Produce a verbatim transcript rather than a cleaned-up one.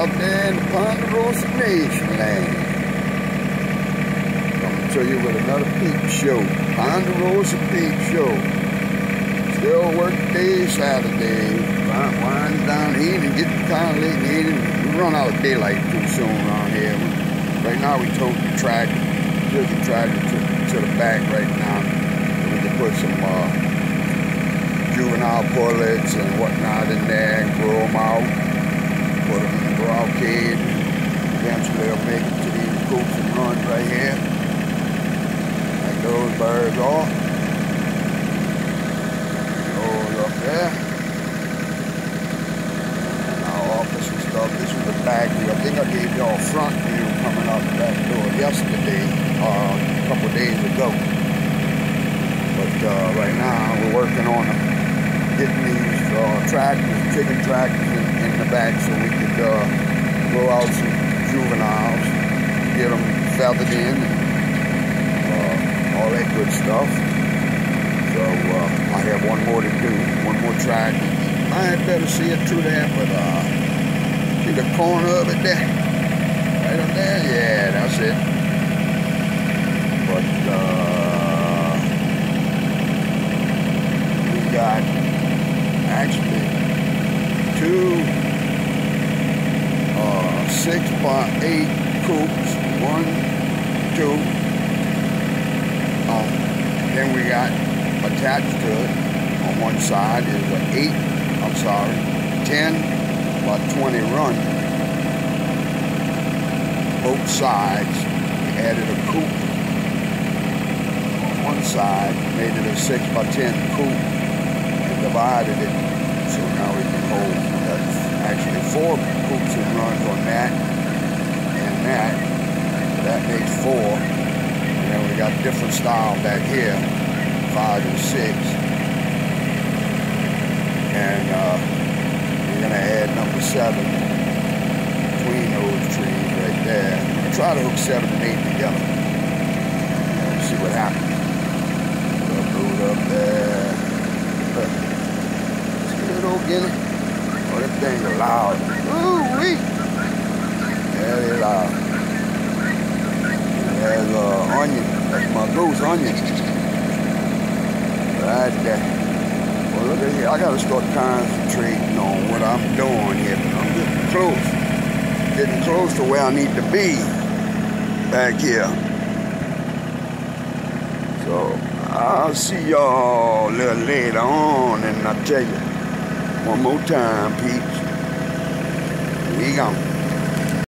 out there in the Ponderosa Nation land. I'm going to show you with another peep show. Ponderosa PEEP Show. Still Workday Saturday. Winding down the evening, getting kind of late in the evening. We run out of daylight too soon around here. Right now we took the tractor, took the tractor to, to the back right now. We can put some uh, juvenile pullets and whatnot in there and grow them out. Put them in the grow cage. Eventually they'll make it to these coops and runs right here. Like those birds are. Those up there. And our office and stuff. This is the back view. I think I gave y'all front view coming out the back door yesterday, uh, a couple days ago. But uh, right now we're working on getting these uh, tractors, chicken tractors in, in the back so we could uh, grow out some juveniles, get them feathered in, and uh, all that good stuff. So uh, I have one more to do, one more tractor. I had better see it through there, but uh, see the corner of it there? Right up there? Yeah, that's it. But uh, we got actually two uh, six by eight coops. One, two. Um, then we got attached to it on one side is an eight, I'm sorry, ten by twenty run. Both sides, we added a coop on one side, made it a six by ten coop, and divided it so now we can hold. That's actually four coops and runs on that and that. That makes four. And then we got different style back here, five and six. And uh, we're gonna add number seven between those trees right there. We're gonna try to hook seven and eight together. And see what happens. We'll move up there. See that old guinea? Oh, that thing is loud. Ooh wee! Yeah, they're loud. There's uh, onion. That's my goose onion. Right there. Well, look at here. I gotta start concentrating on what I'm doing here. I'm getting close. Getting close to where I need to be back here. So I'll see y'all a little later on, and I'll tell you one more time, peeps. We gone.